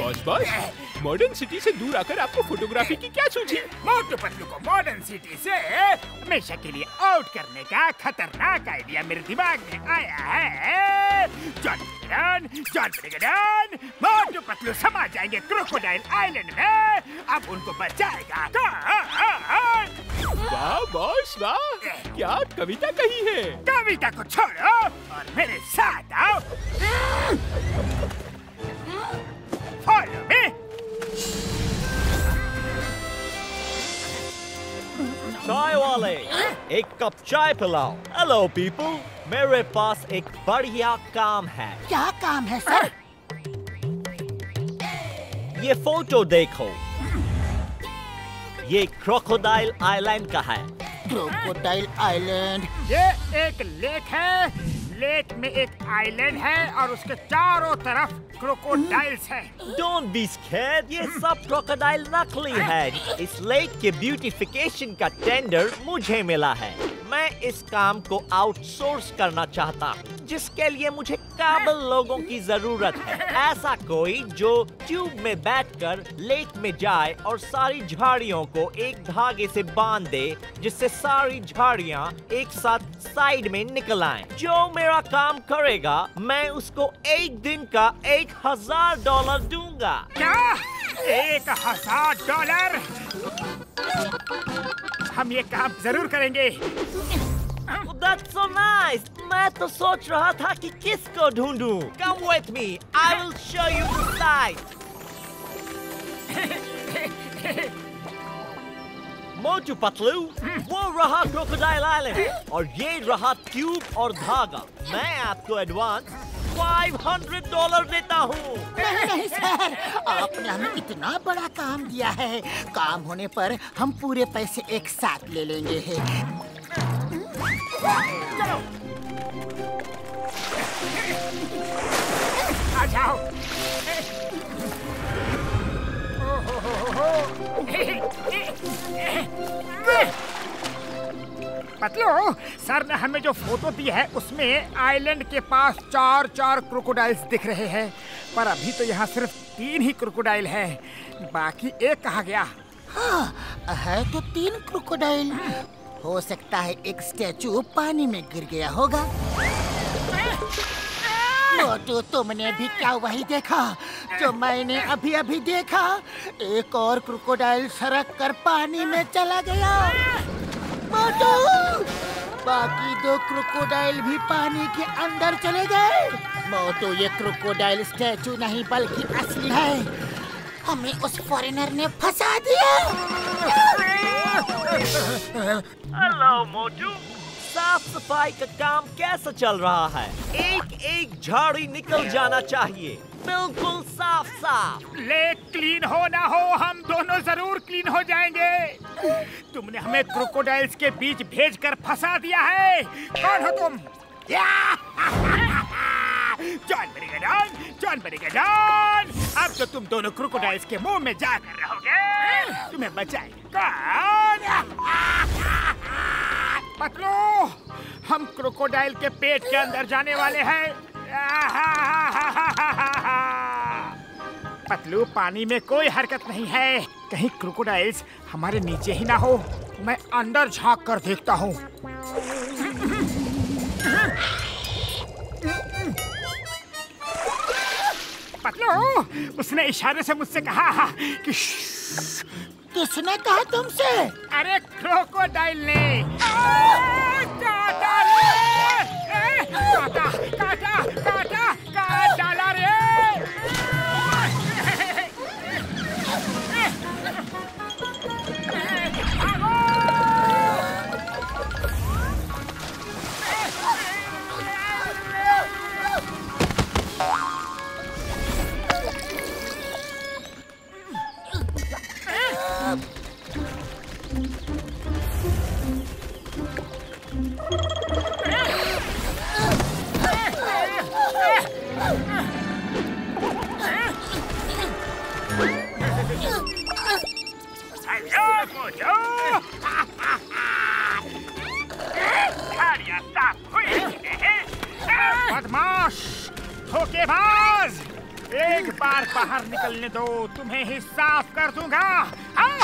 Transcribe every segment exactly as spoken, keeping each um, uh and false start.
Boss boss, modern city से दूर आकर आपको फोटोग्राफी की क्या सूझी? मोटू पतलू को मॉडर्न सिटी से हमेशा के लिए आउट करने का खतरनाक आइडिया मेरे दिमाग में आया है। John Brigadon, John Brigadon, Motu Patlu समा जाएंगे क्रोकोडाइल आइलैंड में। अब उनको बचाएगा कौन? वाह बॉस वाह, क्या कविता कही है। कविता को छोड़ो और मेरे साथ आओ। Follow me. चाय वाले, एक कप चाय पिलाओ। हेलो पीपल, मेरे पास एक बढ़िया काम है। क्या काम है सर? ये फोटो देखो, ये क्रोकोडाइल आइलैंड का है। Crocodile island? ये एक लेक है। लेक में एक आइलैंड है और उसके चारों तरफ क्रोकोडाइल्स हैं। Don't be scared, ये सब क्रोकोडाइल नकली है। इस लेक के ब्यूटिफिकेशन का टेंडर मुझे मिला है। मैं इस काम को आउटसोर्स करना चाहता हूँ, जिसके लिए मुझे काबिल लोगों की जरूरत है। ऐसा कोई जो ट्यूब में बैठकर लेक में जाए और सारी झाड़ियों को एक धागे से बांध दे, जिससे सारी झाड़ियाँ एक साथ साइड में निकल आएं। जो मेरा काम करेगा, मैं उसको एक दिन का एक हजार डॉलर दूंगा। क्या? एक हजार डॉलर? हम ये काम जरूर करेंगे। That's so nice. मैं तो सोच रहा था कि किसको ढूंढूं। Come with me. I will show you the site. Motu Patlu, वो रहा क्रोकोडाइल आइलैंड और ये रहा ट्यूब और धागा। मैं आपको एडवांस पाँच सौ डॉलर देता हूँ। नहीं नहीं सर, आपने हमें इतना बड़ा काम दिया है। काम होने पर हम पूरे पैसे एक साथ ले लेंगे। चलो आ जाओ। पतलू, सर ने हमें जो फोटो दी है उसमें आइलैंड के पास चार चार क्रोकोडाइल्स दिख रहे हैं, पर अभी तो यहाँ सिर्फ तीन ही क्रोकोडाइल है। बाकी एक कहाँ गया? हाँ, है तो तीन क्रोकोडाइल। हो सकता है एक स्टैचू पानी में गिर गया होगा। मोटू, तुमने भी क्या वही देखा जो मैंने अभी अभी देखा? एक और क्रोकोडाइल सरक कर पानी में चला गया। मोटू, बाकी दो क्रोकोडाइल भी पानी के अंदर चले गए। मोटू, ये क्रोकोडाइल स्टैचू नहीं बल्कि असली है। हमें उस फॉरेनर ने फंसा दिया। हेलो मोटू, साफ सफाई का काम कैसा चल रहा है? एक एक झाड़ी निकल जाना चाहिए, बिल्कुल साफ साफ। लेक क्लीन हो ना हो, हम दोनों जरूर क्लीन हो जाएंगे। तुमने हमें क्रोकोडाइल्स के बीच भेजकर फंसा दिया है। कौन हो तुम? जॉन ब्रिगेडन, जॉन ब्रिगेडन, अब तो तुम दोनों क्रोकोडाइल्स के मुंह में जाकर रहोगे। तुम्हें बचाएगा कौन? पतलू, हम क्रोकोडाइल के पेट के अंदर जाने वाले हैं। पतलू, पानी में कोई हरकत नहीं है। कहीं क्रोकोडाइल्स हमारे नीचे ही ना हो। मैं अंदर झांक कर देखता हूँ। पतलू, उसने इशारे से मुझसे कहा कि किसने कहा तुमसे? अरे क्रोकोडाइल ने। काटा रे! काटा, काटा, काटा, काट डाला रे! बदमाश, धोखेबाज, एक बार बाहर निकलने दो, तुम्हें ही साफ कर दूंगा। हाँ?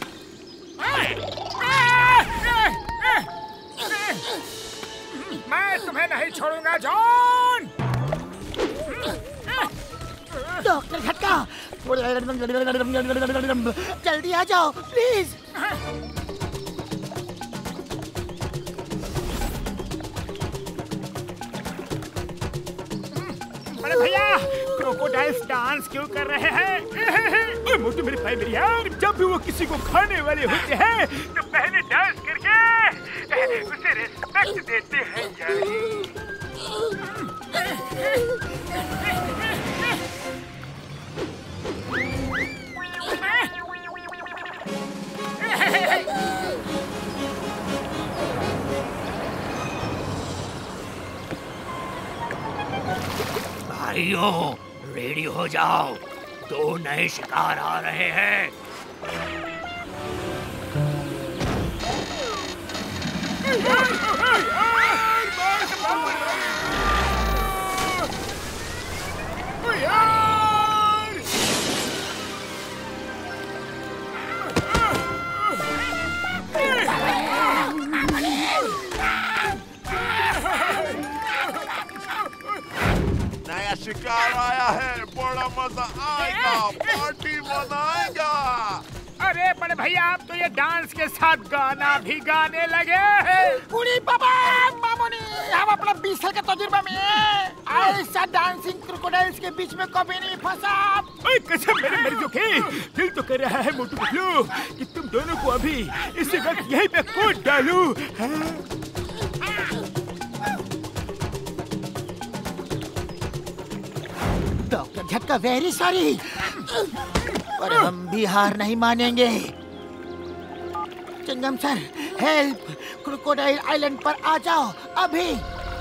मैं तुम्हें नहीं छोड़ूंगा जॉन। डॉक्टर झटका, जल्दी आ जाओ प्लीज। बड़े भैया, क्रोकोडाइल्स डांस क्यों कर रहे हैं? ओए मोटू मेरे भाई मेरी यार, जब भी वो किसी को खाने वाले होते हैं तो पहले डांस करके उसे रिस्पेक्ट देते हैं यार। भाइयों, रेडी हो जाओ, दो नए शिकार आ रहे हैं। नया शिकार आया है, बड़ा मजा आएगा, पार्टी मनाएगा। अरे बड़े भैया, आप तो ये डांस के साथ गाना भी गाने लगे। पूरी बाबा मामूनी, हम अपना बीस साल का तजुर्बा में ऐसा डांसिंग क्रोकोडाइल्स के बीच में कभी नहीं फंसा। ओए कसम मेरे मर्जों की, दिल तो कर रहा है मोटू पतलू कि तुम दोनों को अभी इसी वक्त यहीं पे कूद डालूं। डॉक्टर झटका वेरी सॉरी, पर हम भी हार नहीं मानेंगे। Chingum sir, help, crocodile island पर आ जाओ अभी।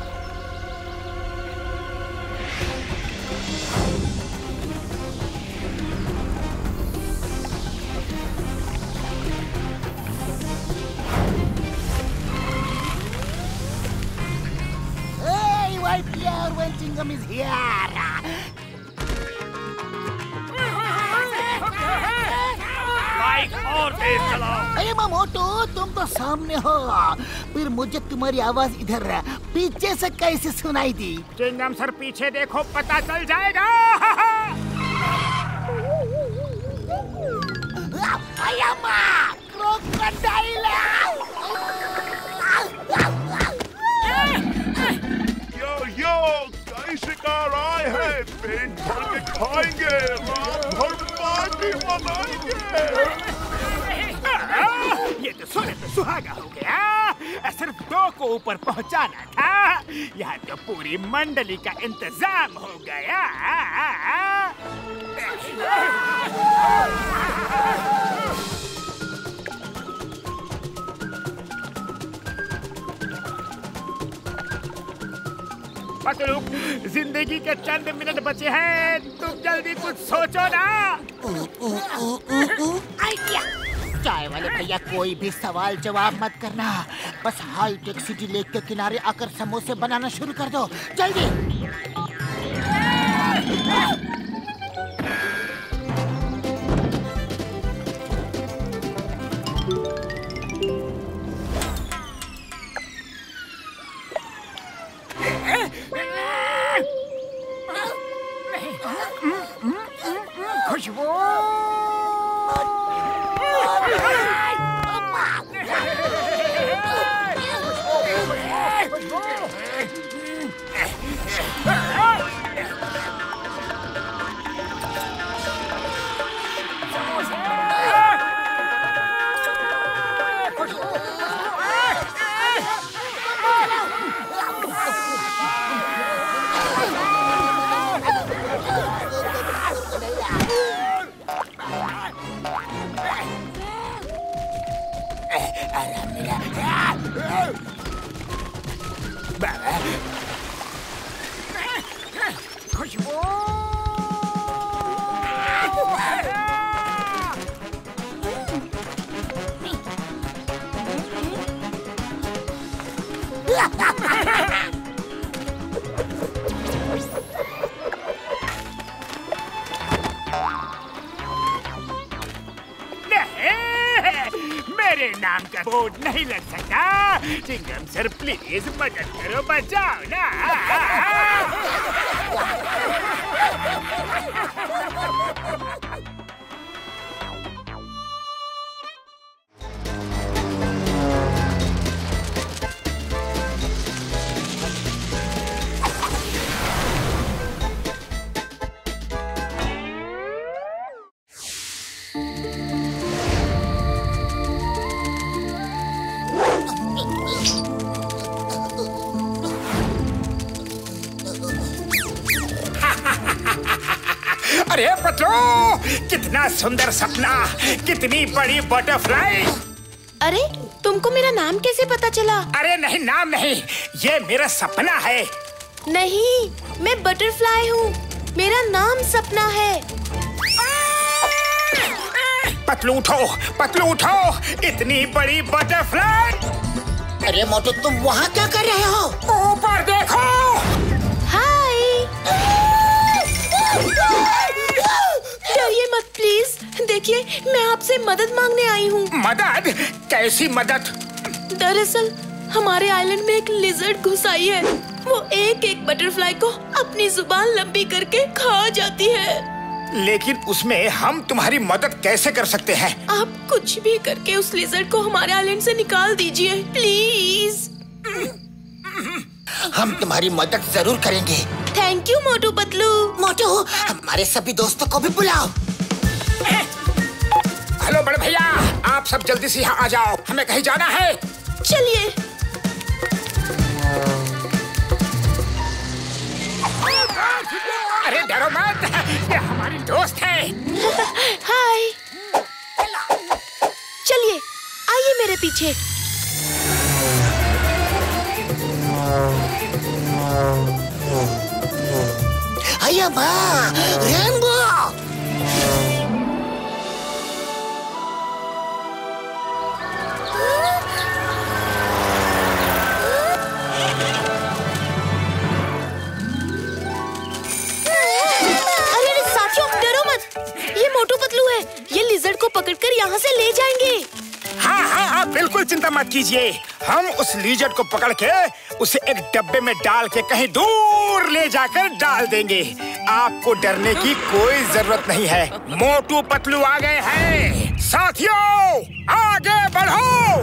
Hey, wipe here when Chingam is here. और तेज चलाओ। अरे मोटू, तुम तो सामने हो, फिर मुझे तुम्हारी आवाज इधर पीछे से कैसे सुनाई दी? चिंगम सर पीछे देखो, पता चल जाएगा। क्रोकोडाइल! यो यो, कई शिकार आए हैं, पेट भर के खाएंगे, रात भर पार्टी मनाएंगे। ये तो सोने पे सुहागा हो गया, सिर्फ दो को ऊपर पहुंचाना था, यहाँ तो पूरी मंडली का इंतजाम हो गया। पतलू, जिंदगी के चंद मिनट बचे हैं, तुम जल्दी कुछ सोचो ना। आइडिया! चाय वाले भैया, कोई भी सवाल जवाब मत करना, बस हाईटेक सिटी लेक के किनारे आकर समोसे बनाना शुरू कर दो, जल्दी। खुशबू! खुशबू! नाम का बोर्ड नहीं लग सकता। चिंगम सर प्लीज मदद करो, बचाओ ना। अरे पतलू, कितना सुंदर सपना, कितनी बड़ी बटरफ्लाई। अरे तुमको मेरा नाम कैसे पता चला? अरे नहीं, नाम नहीं, ये मेरा सपना है। नहीं, मैं बटरफ्लाई हूँ, मेरा नाम सपना है। पतलू उठो, पतलू उठो, इतनी बड़ी बटरफ्लाई। अरे मोटू, तुम वहाँ क्या कर रहे हो? ऊपर देखो। हाय। डरिए मत प्लीज। देखिए, मैं आपसे मदद मांगने आई हूँ। मदद? कैसी मदद? दरअसल हमारे आइलैंड में एक लिजर्ड घुस आई है। वो एक एक बटरफ्लाई को अपनी जुबान लंबी करके खा जाती है। लेकिन उसमें हम तुम्हारी मदद कैसे कर सकते हैं? आप कुछ भी करके उस लिजर्ड को हमारे आइलैंड से निकाल दीजिए प्लीज। हम तुम्हारी मदद जरूर करेंगे। Thank you Motu Patlu. मोटू, हमारे सभी दोस्तों को भी बुलाओ। हेलो बड़े भैया, आप सब जल्दी से यहाँ आ जाओ, हमें कहीं जाना है। चलिए। अरे डरो मत, ये हमारी दोस्त है। हाय। चलिए, आइए मेरे पीछे। अय्या माँ, रेनबो। मोटू पतलू है, ये लिजर्ड को पकड़कर यहाँ से ले जाएंगे। हाँ हाँ आप बिल्कुल चिंता मत कीजिए, हम उस लिजर्ड को पकड़ के उसे एक डब्बे में डाल के कहीं दूर ले जाकर डाल देंगे। आपको डरने की कोई जरूरत नहीं है। मोटू पतलू आ गए हैं। साथियों, आगे बढ़ो।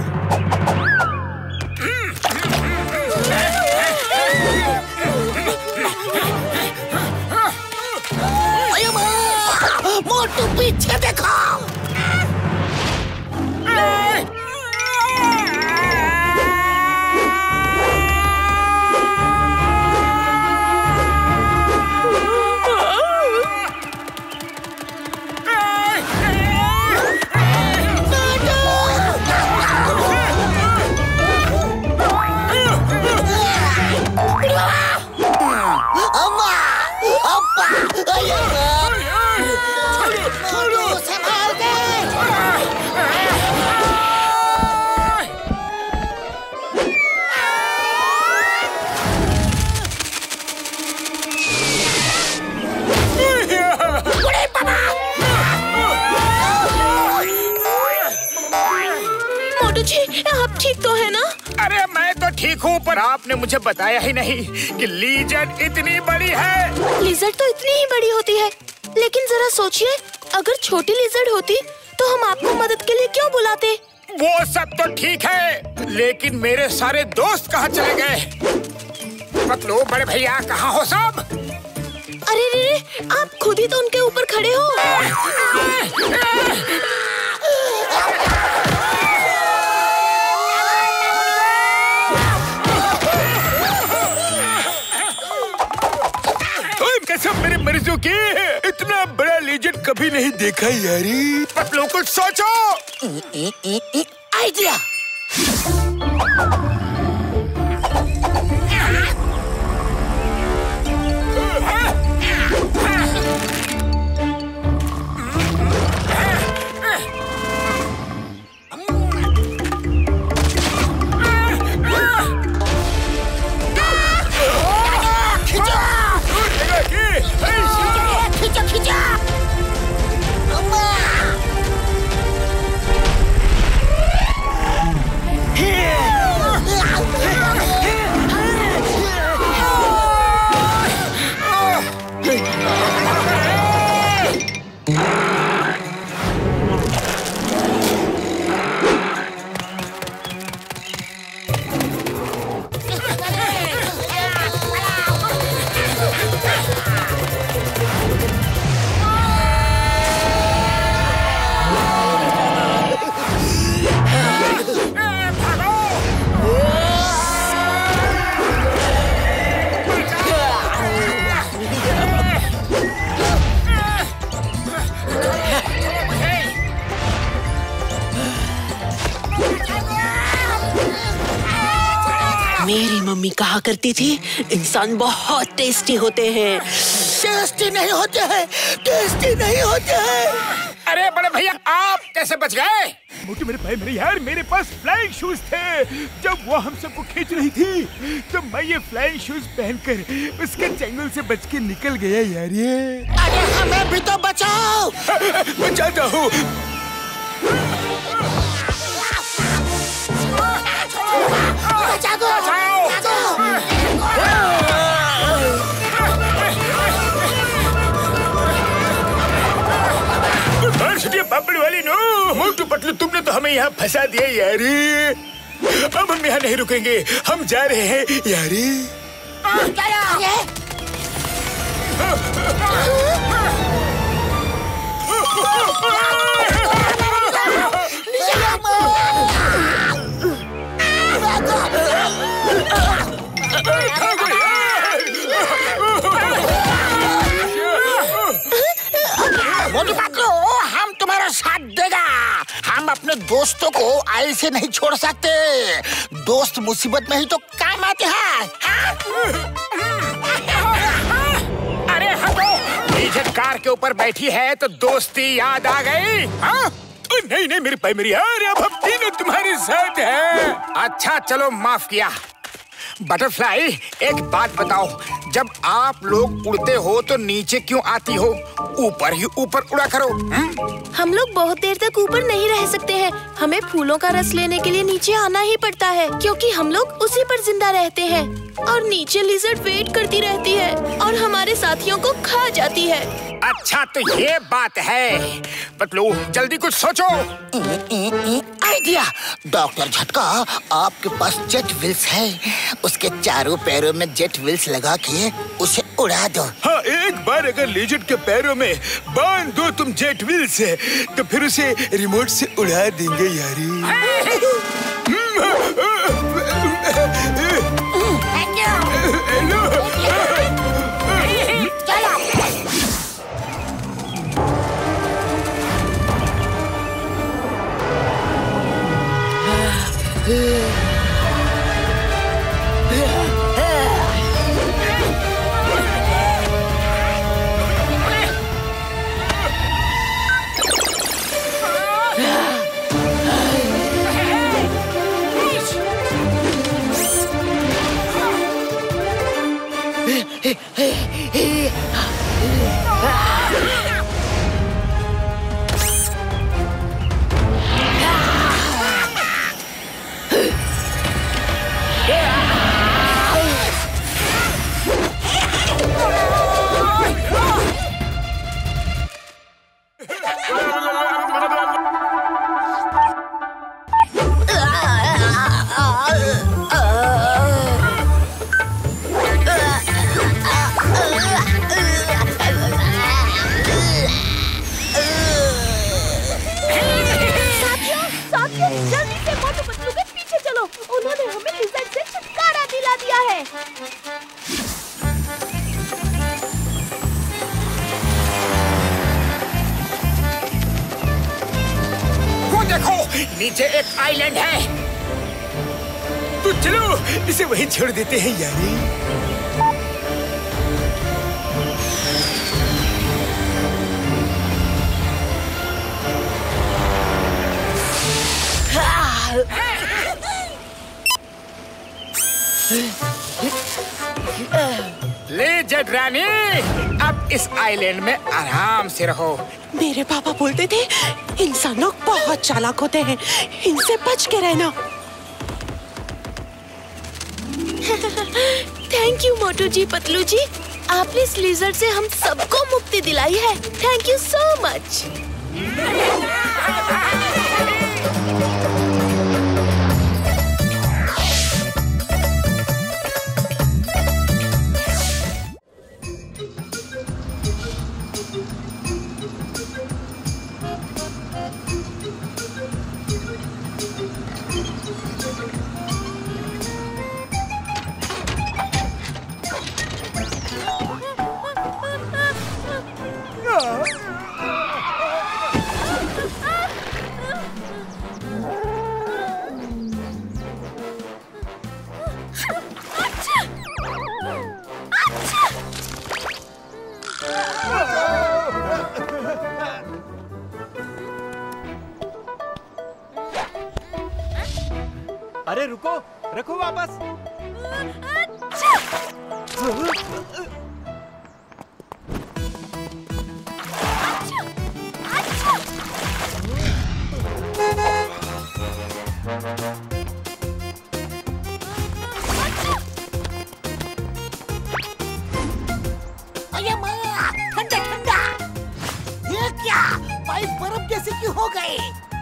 मोटू पीछे देखो। अम्मा, अब्बा, संभाल के। मोटू जी, आप ठीक तो है ना? अरे मैं तो ठीक हूँ, पर आपने मुझे बताया ही नहीं कि लिजर्ड इतनी बड़ी है। लिजर्ड तो इतनी ही बड़ी होती है, लेकिन जरा सोचिए, अगर छोटी लिजर्ड होती तो हम आपको मदद के लिए क्यों बुलाते? वो सब तो ठीक है, लेकिन मेरे सारे दोस्त कहाँ चले गए? पतलू, बड़े भैया, कहाँ हो सब? अरे रे रे, आप खुद ही तो उनके ऊपर खड़े हो। कसम मेरे मर्जों की, इतना बड़ा लिजर्ड कभी नहीं देखा यारी। पतलू कुछ सोचो। आइडिया। मम्मी कहा करती थी इंसान बहुत टेस्टी होते हैं। टेस्टी नहीं होते हैं, टेस्टी नहीं होते हैं। अरे बड़े भैया आप कैसे बच गए? मोटू मेरे भाई मेरे यार, मेरे पास फ्लाइंग शूज थे। जब वो हम सबको खींच रही थी तो मैं ये फ्लाइंग शूज पहनकर उसके चंगुल से बच के निकल गया यार। ये अरे हमें भी तो बचाओ। बचाता हूँ। बचाओ, बचाओ। पापड़ वाली नो मोटू पतलू, तुमने तो हमें यहाँ फंसा दिया यारी। अब हम यहाँ नहीं रुकेंगे, हम जा रहे हैं यारी। मोटू पतलू, हम तुम्हारा साथ देगा। हम अपने दोस्तों को ऐसे नहीं छोड़ सकते। दोस्त मुसीबत में ही तो काम आते हैं। अरे हटो, लीजेंड कार के ऊपर बैठी है तो दोस्ती याद आ गई। हाँ? नहीं नहीं मेरे भाई मेरी यार, अब हम तीनों तुम्हारे साथ हैं। अच्छा चलो माफ किया। बटरफ्लाई एक बात बताओ, जब आप लोग उड़ते हो तो नीचे क्यों आती हो? ऊपर ही ऊपर उड़ा करो। हुँ? हम लोग बहुत देर तक ऊपर नहीं रह सकते हैं। हमें फूलों का रस लेने के लिए नीचे आना ही पड़ता है, क्योंकि हम लोग उसी पर जिंदा रहते हैं। और नीचे लिजर्ड वेट करती रहती है और हमारे साथियों को खा जाती है। अच्छा तो ये बात है। पतलू जल्दी कुछ सोचो। आइडिया। डॉक्टर झटका, आपके पास जेट व्हील्स है। उसके चारों पैरों में जेट व्हील्स लगा के उसे उड़ा दो। हाँ, एक बार अगर लिजर्ड के पैरों में बांध दो तुम जेट व्हील से, तो फिर उसे रिमोट से उड़ा देंगे यारी। नीचे एक आइलैंड है, तो चलो इसे वहीं छोड़ देते हैं यारी। ले जेट रानी, अब इस आइलैंड में आराम से रहो। मेरे पापा बोलते थे इंसान लोग बहुत चालाक होते हैं, इनसे बच के रहना। थैंक यू मोटू जी, पतलू जी, आपने इस लिजर्ड से हम सबको मुक्ति दिलाई है। Thank you so much. अरे रुको, रखो वापस। अरे माँ, ठंडा ठंडा। ये क्या? पाइप बर्फ जैसे क्यों हो गए?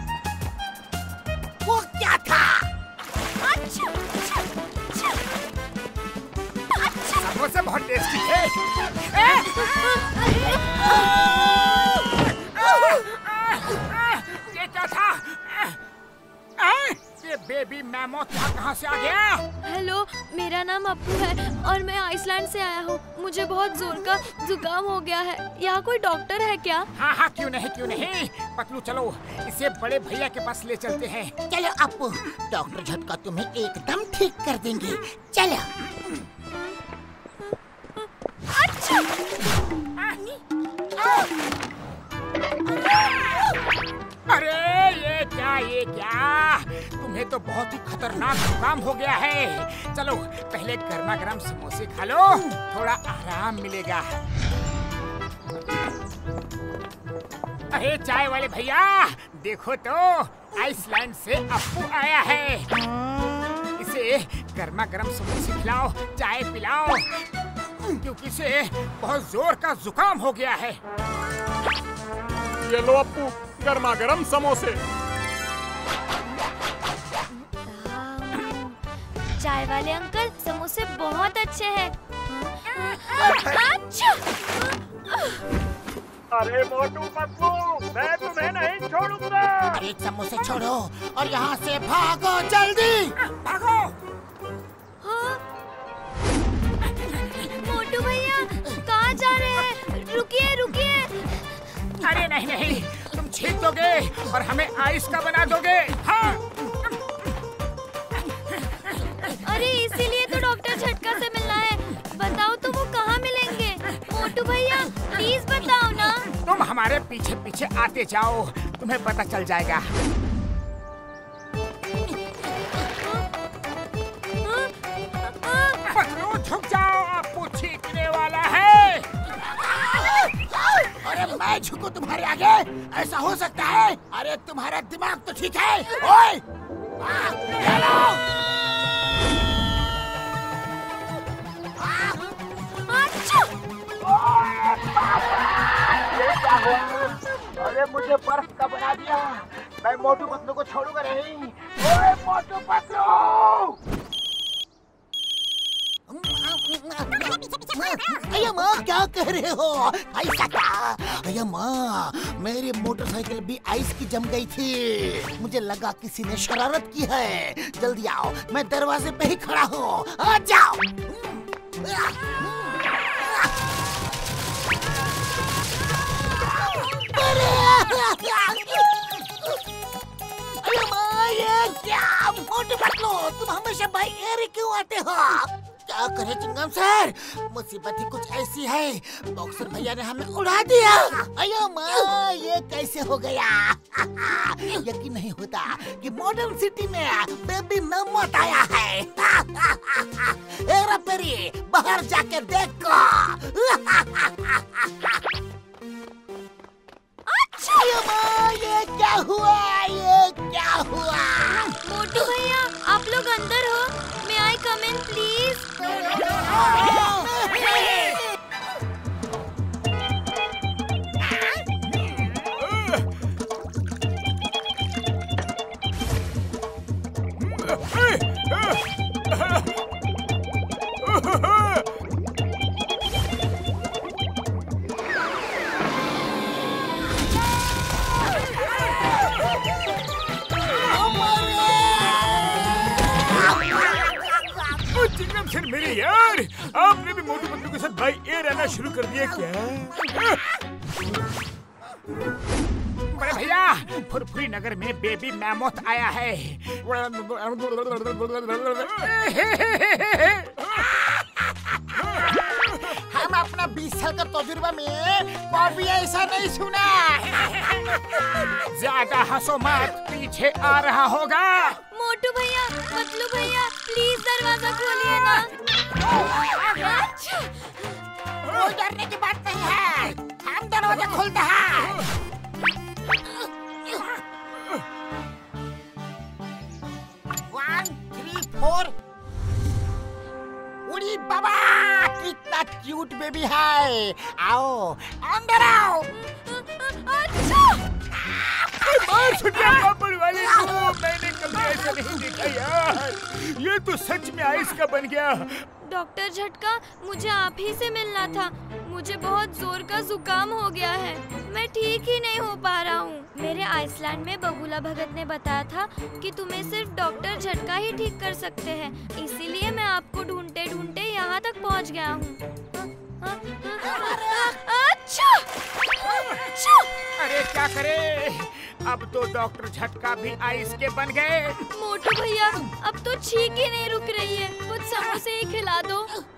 वो क्या था? अच्छा, अच्छा, अच्छा, समोसे बहुत टेस्टी है। ये क्या था? ये बेबी मैमोथ यहाँ कहाँ से आ गया? हेलो, मेरा नाम अप्पू है और मैं आइसलैंड से आया हूँ। मुझे बहुत जोर का जुकाम हो गया है। यहाँ कोई डॉक्टर है क्या? हाँ हाँ, क्यों नहीं क्यों नहीं। पतलू चलो, इसे बड़े भैया के पास ले चलते हैं। चलो अप्पू, डॉक्टर झटका तुम्हें एकदम ठीक कर देंगे। चलो। अच्छा। अरे ये क्या ये क्या? तुम्हें तो बहुत ही खतरनाक जुकाम हो गया है। चलो पहले गर्मा गर्म समोसे खा लो, थोड़ा आराम मिलेगा। अरे चाय वाले भैया, देखो तो आइसलैंड से अप्पू आया है। इसे गर्मा गर्म समोसे खिलाओ, चाय पिलाओ, क्योंकि इसे बहुत जोर का जुकाम हो गया है। ये लो अप्पू, गर्मा गर्म समोसे। चाय वाले अंकल, समोसे बहुत अच्छे हैं। अच्छा। अरे मोटू पतलू, मैं तुम्हें नहीं छोड़ूंगा। अरे समोसे छोड़ो और यहाँ से भागो जल्दी। भागो। हाँ? मोटू भैया, कहाँ जा रहे हैं? रुकिए रुकिए। अरे नहीं नहीं, तुम छीन दोगे और हमें आइस का बना दोगे। हाँ। अरे इसीलिए तो डॉक्टर झटका से मिलना है। बताओ तो वो कहाँ मिलेंगे? मोटू भैया प्लीज बताओ ना। तुम हमारे पीछे पीछे आते जाओ, तुम्हें पता चल जाएगा। पतलू झुक जाओ, अप्पू छींकने वाला है। अरे मैं झुकूं तुम्हारे आगे? ऐसा हो सकता है? अरे तुम्हारा दिमाग तो ठीक है। ओए! हेलो! अरे मुझे बर्फ का बना दिया। मैं मोटू पतलू को छोड़ूंगा नहीं। ओए मोटू पतलू! अरे माँ, क्या कह रहे हो? ऐसा क्या? अरे माँ, मेरी मोटरसाइकिल भी आइस की जम गई थी। मुझे लगा किसी ने शरारत की है। जल्दी आओ, मैं दरवाजे पे ही खड़ा हूँ। आ जाओ। अरे माँ, ये क्या? मोटू पतलू, तुम हमेशा बाई एयर क्यों आते हो? क्या करे चिंगम सर, मुसीबत ही कुछ ऐसी है। बॉक्सर भैया ने हमें उड़ा दिया। अयो माँ, ये कैसे हो गया? यकीन नहीं होता कि मॉडर्न सिटी में बेबी मैमोथ आया है। एरा पेरी, बाहर जाके देखो। अच्छा माँ, ये क्या हुआ? ये क्या हुआ? मोटू भैया, आप लोग अंदर हो? May I come in, please? फिर मेरे यार, आपने भी मोटू पतलू के साथ बाई एयर आना शुरू कर दिया क्या? बड़े भैया, फुरफुरी नगर में बेबी मैमोथ आया है। हम अपना अपना बीस साल का तजुर्बा में कभी ऐसा नहीं सुना। ज्यादा हंसो मत, पीछे आ रहा होगा। मोटू भैया, पतलू भैया, प्लीज दरवाजा खोलिए ना। कोई डरने की बात नहीं है, हम दरवाजा खोलते हैं। One three four. उड़ी बाबा, कितना क्यूट बेबी है। आओ अंदर आओ। अच्छा, मार छुटिया पापड़ वाले को, मैंने कभी ऐसा नहीं देखा यार। ये तो सच में आइस का बन गया। डॉक्टर झटका, मुझे आप ही से मिलना था। मुझे बहुत जोर का जुकाम हो गया है, मैं ठीक ही नहीं हो पा रहा हूँ। मेरे आइसलैंड में बबूला भगत ने बताया था कि तुम्हें सिर्फ डॉक्टर झटका ही ठीक कर सकते हैं, इसीलिए मैं आपको ढूंढते ढूंढते यहाँ तक पहुँच गया हूँ। अच्छा, अच्छा। अरे क्या करे, अब तो डॉक्टर झटका भी आइस के बन गए। मोटू भैया, अब तो छींक ही नहीं रुक रही है, कुछ समोसे ही खिला दो।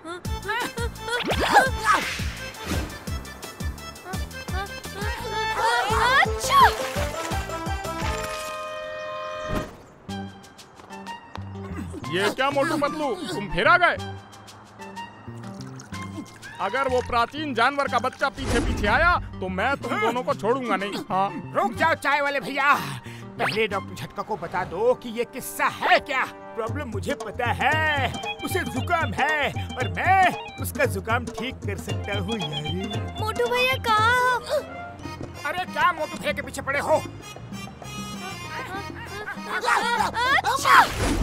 अच्छा। ये क्या मोटू पतलू, तुम फिर आ गए? अगर वो प्राचीन जानवर का बच्चा पीछे पीछे आया तो मैं तुम दोनों को छोड़ूंगा नहीं। हाँ, रुक जाओ चाय वाले भैया, पहले डॉक्टर झटका को बता दो कि ये किस्सा है क्या। प्रॉब्लम मुझे पता है, उसे जुकाम है और मैं उसका जुकाम ठीक कर सकता हूँ यार। मोटू भैया कहाँ हो? अरे क्या मोटू भैया के पीछे पड़े हो? अच्छा।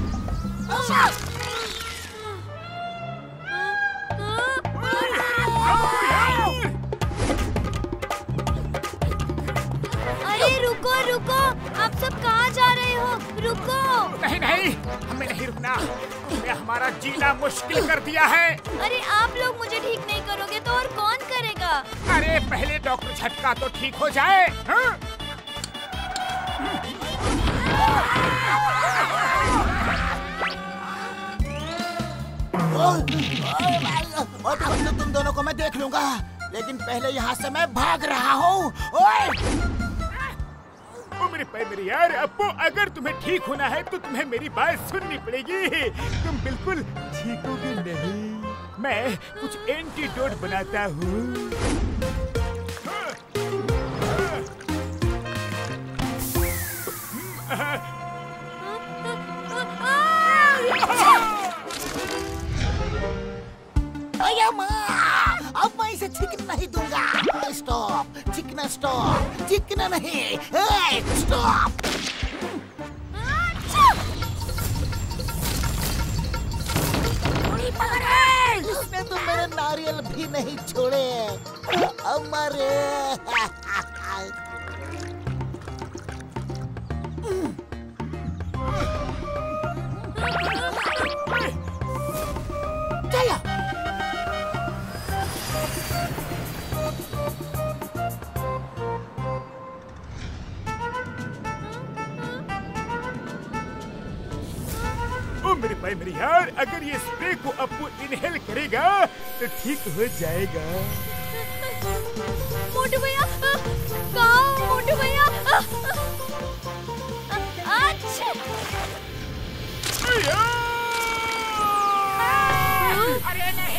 अरे रुको रुको, आप सब कहाँ जा रहे हो? रुको। नहीं नहीं, हमें नहीं रुकना, तुमने हमारा जीना मुश्किल कर दिया है। अरे आप लोग मुझे ठीक नहीं करोगे तो और कौन करेगा? अरे पहले डॉक्टर झटका तो ठीक हो जाए। हाँ? और तो तुम दोनों को मैं देख लूंगा, लेकिन पहले यहाँ से मैं भाग रहा हूँ। ओए! ओ मेरे पैर मेरे यार, अप्पू अगर तुम्हें ठीक होना है तो तुम्हें मेरी बात सुननी पड़ेगी। तुम बिल्कुल चीखोगे नहीं, मैं कुछ एंटीडोट बनाता हूँ। अब मैं इसे चिकना नहीं दूंगा। स्टॉप, चिकना स्टॉप, चिकना नहीं, स्टॉप। इसने तो मेरे नारियल भी नहीं छोड़े। अमरे चलो। ओ मेरे भाई मेरे यार, अगर ये स्प्रे को अप्पू इनहेल करेगा तो ठीक हो जाएगा। मोटू भैया कहाँ हो? मोटू भैया अच्छा। अरे नहीं,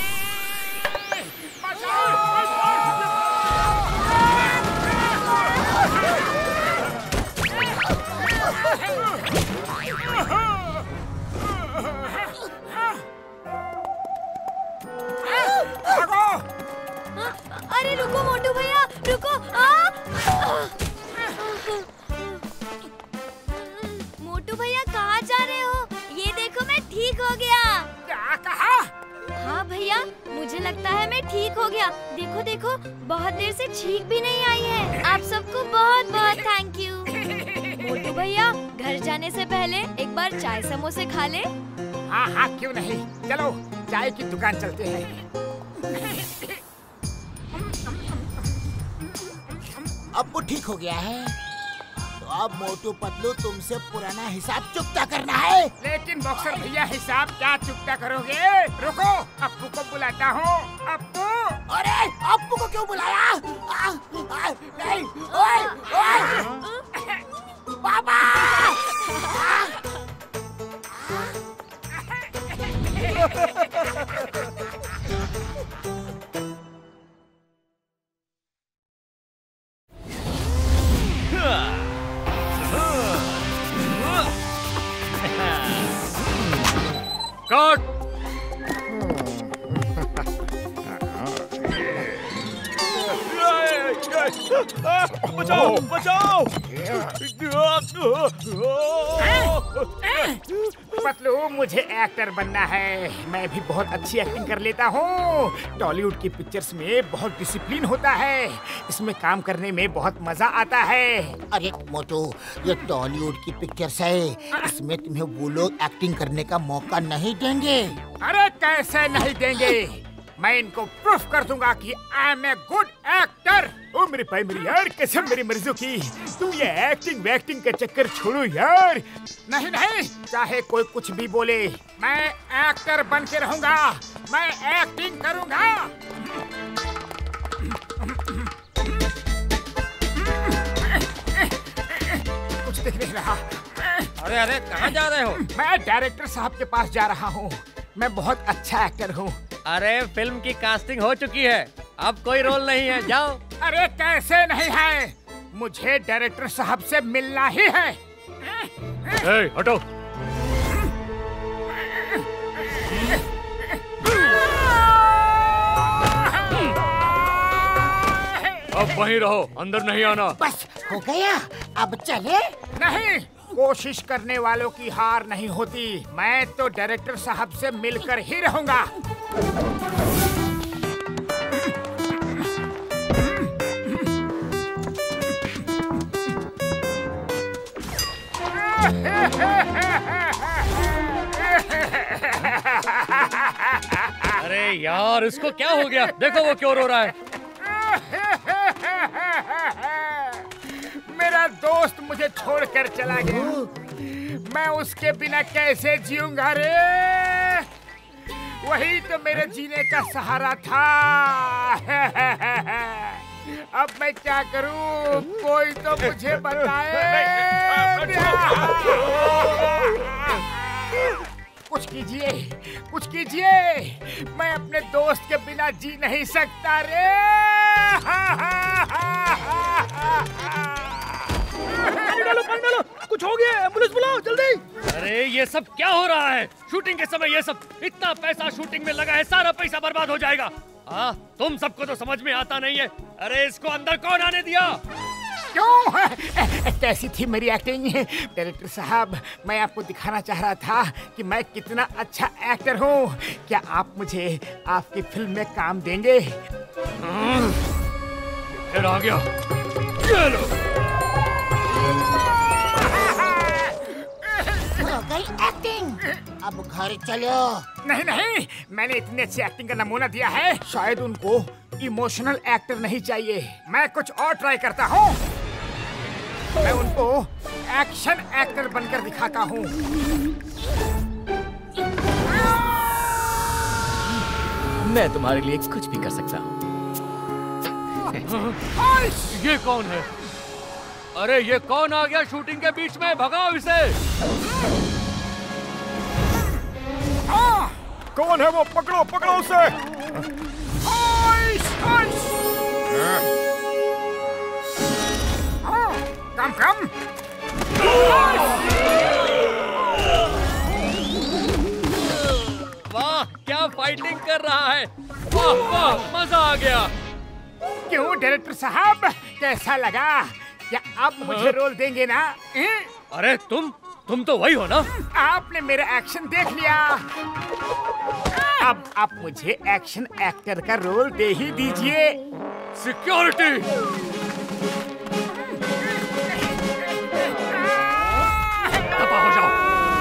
अरे रुको मोटू भैया, रुको। आ! मोटू भैया कहाँ जा रहे हो? ये देखो मैं ठीक हो गया। क्या कहा? हाँ भैया, मुझे लगता है मैं ठीक हो गया। देखो देखो, बहुत देर से छींक भी नहीं आई है। आप सबको बहुत बहुत थैंक यू। मोटू भैया, घर जाने से पहले एक बार चाय समोसे खा ले। हाँ हाँ क्यों नहीं, चलो चाय की दुकान चलते हैं। अब वो ठीक हो गया है, तो अब मोटू पतलू तुमसे पुराना हिसाब चुकता करना है। लेकिन बॉक्सर भैया हिसाब क्या चुकता करोगे? रुको, अप्पू को बुलाता हूँ। अप्पू अरे अप्पू को क्यों बुलाया? आ, आ, नहीं, ओए, ओए, पापा! कट! बचाओ बचाओ! पतलू, मुझे एक्टर बनना है। मैं भी बहुत अच्छी एक्टिंग कर लेता हूँ। टॉलीवुड की पिक्चर्स में बहुत डिसिप्लिन होता है। इसमें काम करने में बहुत मजा आता है। अरे मोटू, ये टॉलीवुड की पिक्चर्स है, इसमें तुम्हें वो लोग एक्टिंग करने का मौका नहीं देंगे। अरे कैसे नहीं देंगे? मैं इनको प्रूफ कर दूंगा कि I am a good actor. ओ मेरे भाई, मेरी यार कसम मेरी मर्जियों की, तुम ये एक्टिंग वैक्टिंग का चक्कर छोड़ो यार। नहीं नहीं, चाहे कोई कुछ भी बोले, मैं एक्टर बन के रहूंगा। मैं एक्टिंग करूंगा। कुछ दिख नहीं रहा। अरे अरे, कहाँ जा रहे हो? मैं डायरेक्टर साहब के पास जा रहा हूँ। मैं बहुत अच्छा एक्टर हूँ। अरे फिल्म की कास्टिंग हो चुकी है, अब कोई रोल नहीं है, जाओ। अरे कैसे नहीं है? मुझे डायरेक्टर साहब से मिलना ही है। ए, हटो। अब वहीं रहो, अंदर नहीं आना। बस हो गया, अब चले? नहीं, कोशिश करने वालों की हार नहीं होती। मैं तो डायरेक्टर साहब से मिलकर ही रहूंगा। अरे यार, इसको क्या हो गया? देखो वो क्यों रो रहा है। मेरा दोस्त मुझे छोड़कर चला गया। मैं उसके बिना कैसे जीऊंगा रे? वही तो मेरे जीने का सहारा था। अब मैं क्या करूं? कोई तो मुझे बताए। कुछ कीजिए, कुछ कीजिए। मैं अपने दोस्त के बिना जी नहीं सकता रे। पानी डालो, पानी डालो, कुछ हो गया, एम्बुलेंस बुलाओ जल्दी। अरे ये सब क्या हो रहा है? शूटिंग के समय ये सब, इतना पैसा शूटिंग में लगा है, सारा पैसा बर्बाद हो जाएगा। हाँ, तुम सबको तो समझ में आता नहीं है। अरे इसको अंदर कौन आने दिया? क्यों? कैसी थी मेरी एक्टिंग? डायरेक्टर साहब, मैं आपको दिखाना चाह रहा था कि मैं कितना अच्छा एक्टर हूँ। क्या आप मुझे आपकी फिल्म में काम देंगे? फिर आ गया। चलो। हो गई एक्टिंग, अब घर चलो। नहीं नहीं, मैंने इतनी अच्छी एक्टिंग का नमूना दिया है, शायद उनको इमोशनल एक्टर नहीं चाहिए। मैं कुछ और ट्राई करता हूँ। मैं उनको एक्शन एक्टर बनकर दिखाता हूँ। मैं तुम्हारे लिए कुछ भी कर सकता हूँ। ये कौन है? अरे ये कौन आ गया शूटिंग के बीच में? भगाओ इसे। कौन है वो? पकड़ो पकड़ो उसे। कम कम। वाह, क्या फाइटिंग कर रहा है। वाह वाह, मजा आ गया। क्यों डायरेक्टर साहब, कैसा लगा? क्या आप मुझे रोल देंगे ना? अरे तुम तुम तो वही हो ना? आपने मेरा एक्शन देख लिया। अब आप मुझे एक्शन एक्टर का रोल दे ही दीजिए। सिक्योरिटी। दफा हो जाओ।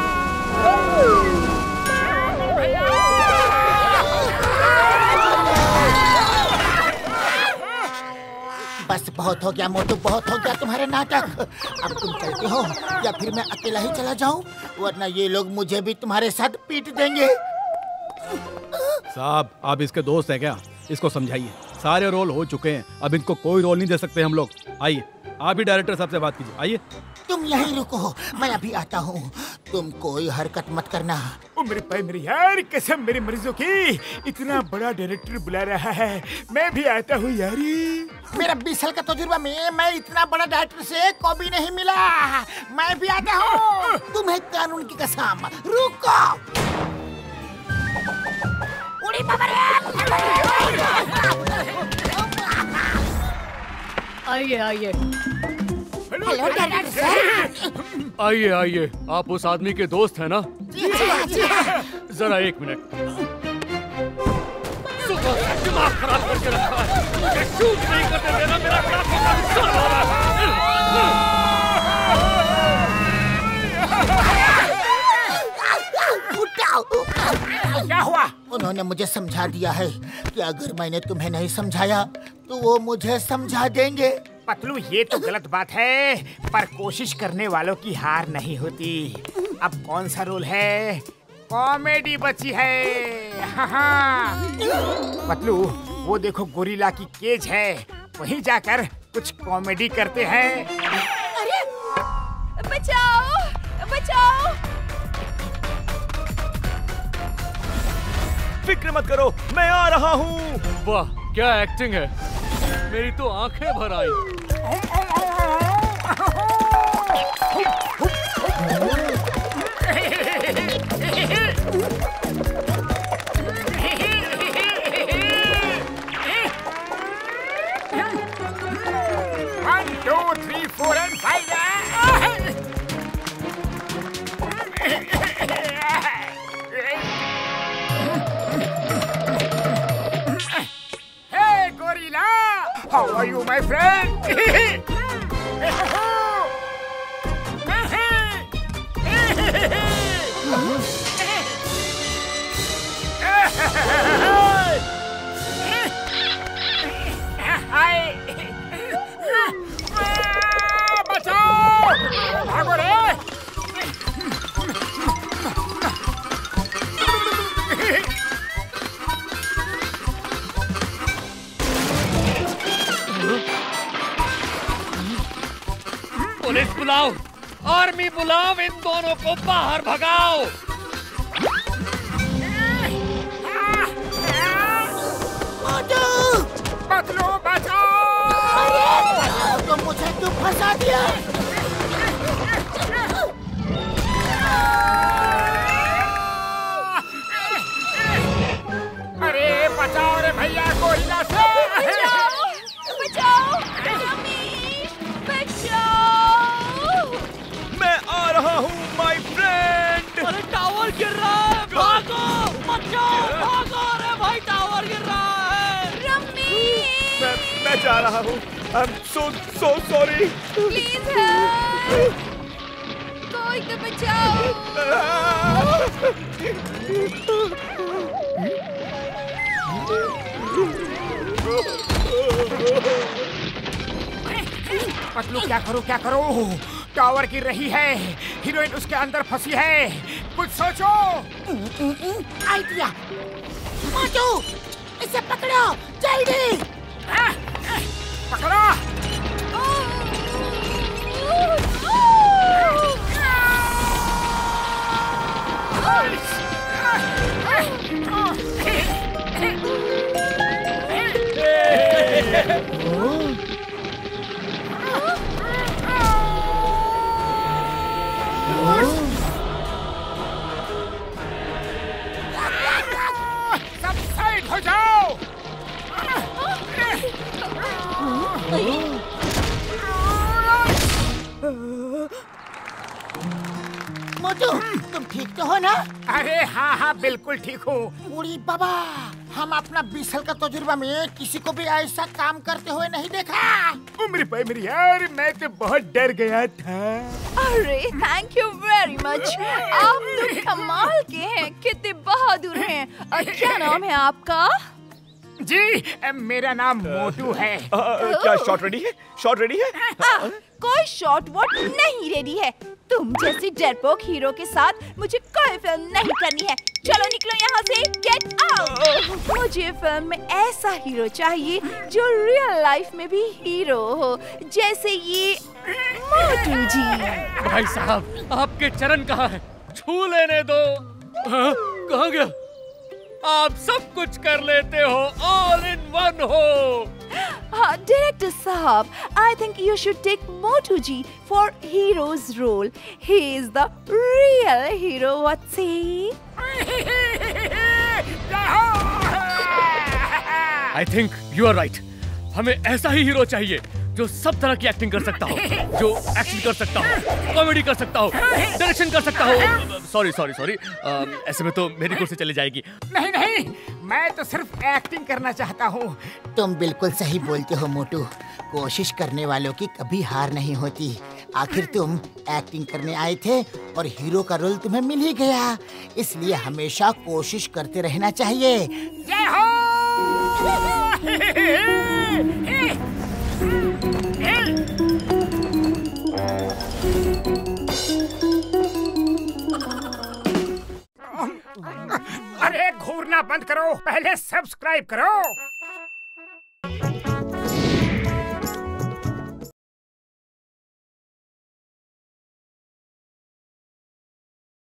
बस बहुत हो गया मोटू, बहुत हो गया तुम्हारे नाटक। अब तुम चलते हो या फिर मैं अकेला ही चला जाऊं? वरना ये लोग मुझे भी तुम्हारे साथ पीट देंगे। साहब, आप इसके दोस्त हैं क्या? इसको समझाइए। सारे रोल हो चुके हैं, अब इनको कोई रोल नहीं दे सकते हम लोग। आइए, आप ही डायरेक्टर साहब से बात कीजिए। आइए। तुम यहीं रुको, मैं अभी आता हूँ। तुम कोई हरकत मत करना। ओ मेरे भाई मेरी यार, कसम मेरे मरीजों की, इतना बड़ा डायरेक्टर बुला रहा है, मैं भी आता हूँ यारी। मेरा बीस साल का तजुर्बा में मैं इतना बड़ा डायरेक्टर से कभी नहीं मिला। मैं भी आता हूँ। तुम्हें कानून की कसम, रुको। उड़ी बाबा रे। आइए आइए हेलो डायरेक्टर सर। आइए आइए, आप उस आदमी के दोस्त हैं ना? जी हाँ, जी हाँ। जरा एक मिनट। सुबह से दिमाग खराब करके रखा है, मुझे शूट नहीं करने देना। मेरा काफी नुकसान हो रहा है। क्या हुआ? उन्होंने मुझे समझा दिया है कि अगर मैंने तुम्हें नहीं समझाया तो वो मुझे समझा देंगे। पतलू, ये तो गलत बात है, पर कोशिश करने वालों की हार नहीं होती। अब कौन सा रोल है? कॉमेडी बची है। हाँ हाँ। पतलू, वो देखो गोरिल्ला की केज है, वहीं जाकर कुछ कॉमेडी करते हैं। अरे बचाओ बचाओ। फिक्र मत करो, मैं आ रहा हूँ। वाह, क्या एक्टिंग है, मेरी तो आंखें भर आई। One two three four and five. Hey gorilla, how are you, my friend? बचाओ, भागो रे। पुलिस बुलाओ, आर्मी बुलाओ, इन दोनों को बाहर भगाओ। पतलू बचाओ। अरे तो मुझे क्यों फंसा दिया? अरे बचाओ रे भैया, गोरिल्ला से। बचाओ बचाओ रमेश, बचाओ। मैं आ रहा हूँ माय फ्रेंड। अरे टावर गिर रहा है, भागो, बचाओ, भागो। अरे भाई, टावर गिर रहा है। रमेश, मैं मैं जा रहा हूँ। I am so so sorry. Please help, कोई तो बचाओ। पतलू, क्या करो क्या करो, टावर गिर रही है, हीरोइन उसके अंदर फंसी है, कुछ सोचो। आइडिया। मोटू, इसे पकड़ो जल्दी। पकड़ो। सब साइड हो जाओ। मोटू, तुम ठीक तो हो ना? अरे हाँ हाँ, बिल्कुल ठीक हूँ। उड़ी बाबा, हम अपना बीस साल का तजुर्बा में किसी को भी ऐसा काम करते हुए नहीं देखा। ओ मेरे भाई मेरी यार, मैं तो बहुत डर गया था। अरे थैंक यू वेरी मच, आप तो कमाल के हैं, कितने बहादुर हैं। और क्या नाम है आपका? जी, मेरा नाम मोटू है। आ, क्या शॉट रेडी है? शॉट रेडी है? आ, कोई शॉट वॉट नहीं रेडी है। तुम जैसी डरपोक हीरो के साथ मुझे कोई फिल्म नहीं करनी है। चलो निकलो यहाँ से, गेट आउट। मुझे फिल्म में ऐसा हीरो चाहिए जो रियल लाइफ में भी हीरो हो, जैसे ये मोटू जी। भाई साहब, आपके चरण कहाँ है? छू लेने दो। हाँ, कहाँ गया? आप सब कुछ कर लेते हो, ऑल इन वन हो। हाँ डायरेक्टर साहब, I think you should take Motu ji for hero's role. He is the real hero, what's he? I think you are right. हमें ऐसा ही हीरो चाहिए जो सब तरह की एक्टिंग कर सकता हो, जो एक्शन कर सकता हो, कॉमेडी कर सकता हो, डायरेक्शन कर सकता हो। सॉरी सॉरी सॉरी, ऐसे में तो मेरी कुर्सी चली जाएगी। नहीं नहीं, मैं तो सिर्फ एक्टिंग करना चाहता हूँ। तुम बिल्कुल सही बोलते हो मोटू, कोशिश करने वालों की कभी हार नहीं होती। आखिर तुम एक्टिंग करने आए थे और हीरो का रोल तुम्हें मिल ही गया, इसलिए हमेशा कोशिश करते रहना चाहिए। जय हो। अरे घूरना बंद करो, पहले सब्सक्राइब करो।